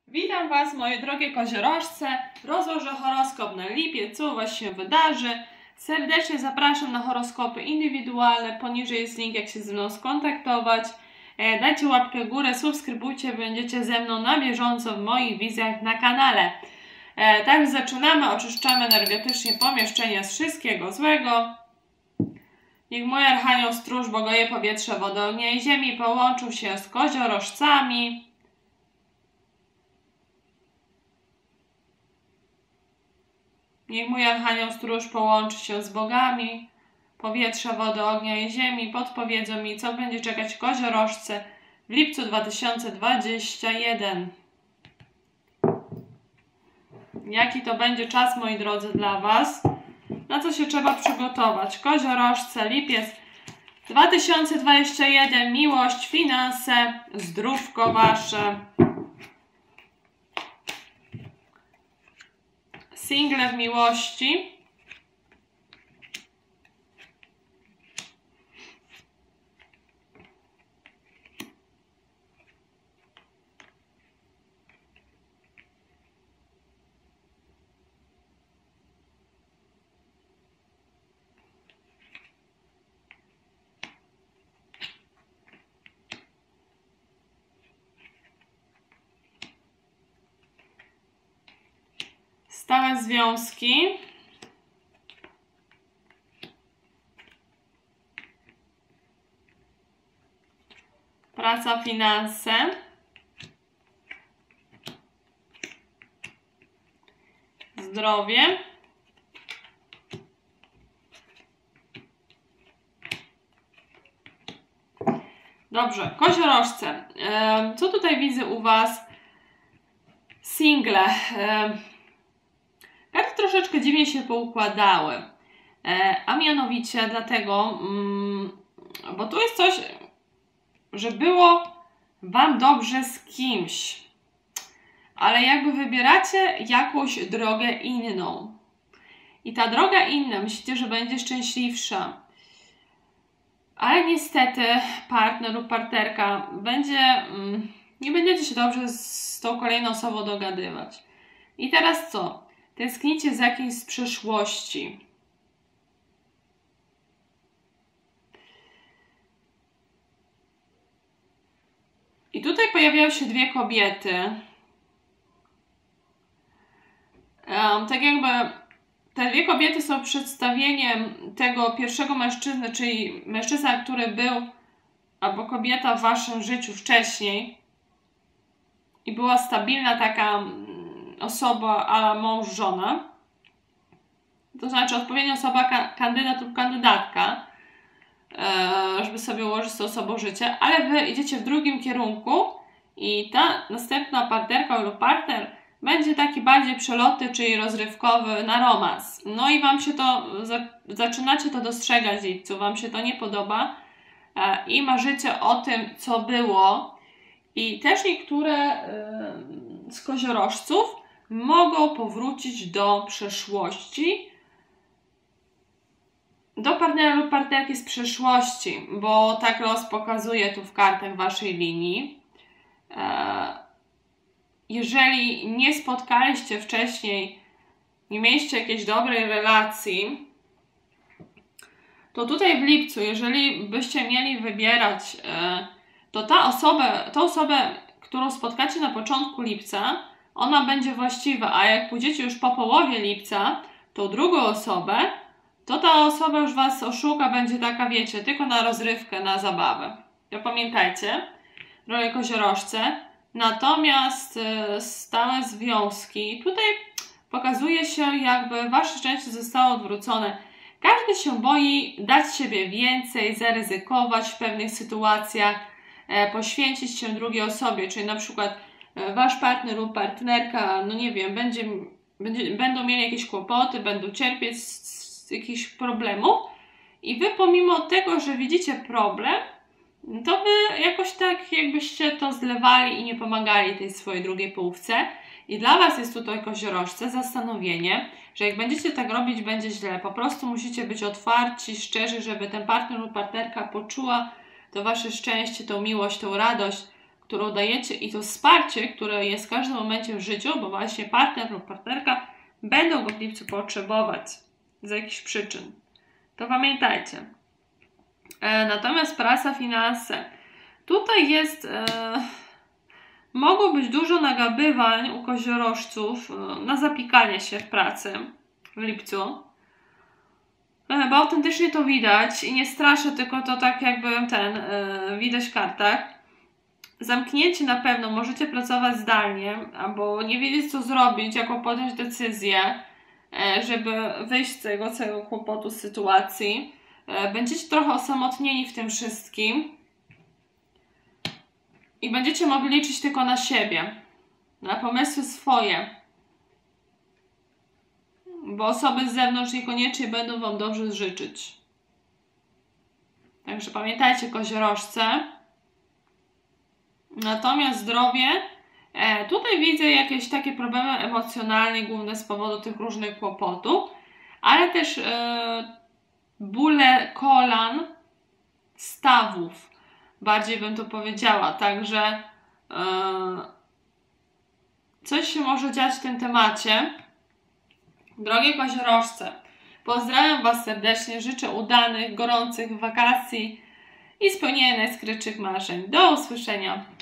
Witam Was, moje drogie koziorożce. Rozłożę horoskop na lipiec, co u Was się wydarzy. Serdecznie zapraszam na horoskopy indywidualne. Poniżej jest link, jak się ze mną skontaktować. Dajcie łapkę w górę, subskrybujcie, będziecie ze mną na bieżąco w moich wizjach na kanale. Tak, zaczynamy. Oczyszczamy energetycznie pomieszczenia z wszystkiego złego. Niech mój archanioł stróż, bogoje powietrze, wodę, ognia i ziemi połączył się z koziorożcami. Niech mój archanioł stróż połączy się z bogami powietrza, wody, ognia i ziemi. Podpowiedzą mi, co będzie czekać koziorożce w lipcu 2021. Jaki to będzie czas, moi drodzy, dla Was? Na co się trzeba przygotować? Koziorożce, lipiec 2021. Miłość, finanse, zdrówko Wasze. Single w miłości. Stałe związki. Praca, finanse. Zdrowie. Dobrze, koziorożce. Co tutaj widzę u Was? Single. Karty troszeczkę dziwnie się poukładały. A mianowicie dlatego, bo tu jest coś, że było Wam dobrze z kimś, ale jakby wybieracie jakąś drogę inną. I ta droga inna, myślicie, że będzie szczęśliwsza. Ale niestety partner lub partnerka nie będziecie się dobrze z tą kolejną osobą dogadywać. I teraz co? Tęsknicie za kimś z przeszłości. I tutaj pojawiają się dwie kobiety. Tak jakby te dwie kobiety są przedstawieniem tego pierwszego mężczyzny, czyli mężczyzna, który był, albo kobieta w Waszym życiu wcześniej i była stabilna taka osoba, a mąż, żona. To znaczy odpowiednia osoba, kandydat lub kandydatka, żeby sobie ułożyć z tą osobą życie, ale Wy idziecie w drugim kierunku i ta następna partnerka lub partner będzie taki bardziej przeloty, czyli rozrywkowy na romans. No i Wam się to, zaczynacie to dostrzegać w lipcu, Wam się to nie podoba i marzycie o tym, co było. I też niektóre z koziorożców mogą powrócić do przeszłości, do partnera lub partnerki z przeszłości, bo tak los pokazuje tu w kartach Waszej linii. Jeżeli nie spotkaliście wcześniej, nie mieliście jakiejś dobrej relacji, to tutaj w lipcu, jeżeli byście mieli wybierać, to tą osobę, którą spotkacie na początku lipca, ona będzie właściwa, a jak pójdziecie już po połowie lipca, tą drugą osobę, to ta osoba już Was oszuka, będzie taka, wiecie, tylko na rozrywkę, na zabawę. To pamiętajcie, drogie koziorożce. Natomiast stałe związki, tutaj pokazuje się, jakby Wasze szczęście zostało odwrócone. Każdy się boi dać siebie więcej, zaryzykować w pewnych sytuacjach, poświęcić się drugiej osobie, czyli na przykład Wasz partner lub partnerka, no nie wiem, będą mieli jakieś kłopoty, będą cierpieć z jakichś problemów i Wy pomimo tego, że widzicie problem, to Wy jakoś tak jakbyście to zlewali i nie pomagali tej swojej drugiej połówce. I dla Was jest tutaj, koziorożce, zastanowienie, że jak będziecie tak robić, będzie źle. Po prostu musicie być otwarci, szczerzy, żeby ten partner lub partnerka poczuła to Wasze szczęście, tą miłość, tą radość, którą dajecie i to wsparcie, które jest w każdym momencie w życiu, bo właśnie partner lub partnerka będą go w lipcu potrzebować z jakichś przyczyn. To pamiętajcie. Natomiast praca, finanse. Tutaj jest... Mogło być dużo nagabywań u koziorożców na zapikanie się w pracy w lipcu. Bo autentycznie to widać i nie straszę, tylko to tak jakby widać w kartach. Zamknięcie na pewno, możecie pracować zdalnie, albo nie wiedzieć co zrobić, jaką podjąć decyzję, żeby wyjść z tego całego kłopotu, sytuacji. Będziecie trochę osamotnieni w tym wszystkim i będziecie mogli liczyć tylko na siebie, na pomysły swoje, bo osoby z zewnątrz niekoniecznie będą Wam dobrze życzyć. Także pamiętajcie, koziorożce. Natomiast zdrowie, tutaj widzę jakieś takie problemy emocjonalne, główne z powodu tych różnych kłopotów, ale też bóle kolan, stawów, bardziej bym to powiedziała, także coś się może dziać w tym temacie. Drogie koziorożce, pozdrawiam Was serdecznie, życzę udanych, gorących wakacji i spełnienia najskrytszych marzeń. Do usłyszenia!